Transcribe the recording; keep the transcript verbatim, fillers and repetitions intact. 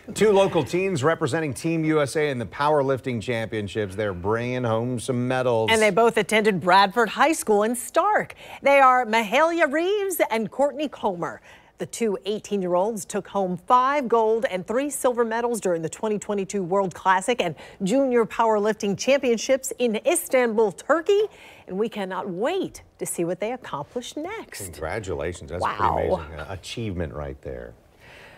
Two local teams representing Team U S A in the Powerlifting Championships. They're bringing home some medals. And they both attended Bradford High School in Starke. They are Mahailya Reeves and Courtney. The two eighteen-year-olds took home five gold and three silver medals during the twenty twenty-two World Classic and Junior Powerlifting Championships in Istanbul, Turkey. And we cannot wait to see what they accomplish next. Congratulations. That's wow. a pretty amazing uh, achievement right there.